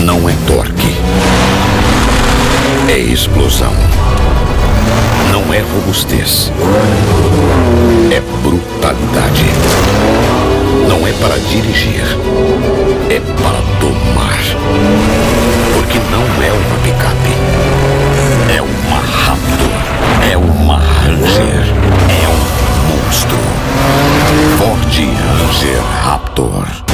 Não é torque. É explosão. Não é robustez. É brutalidade. Não é para dirigir. É para domar. Porque não é uma picape. É uma Raptor. É uma Ranger. É um monstro. Ford Ranger Raptor.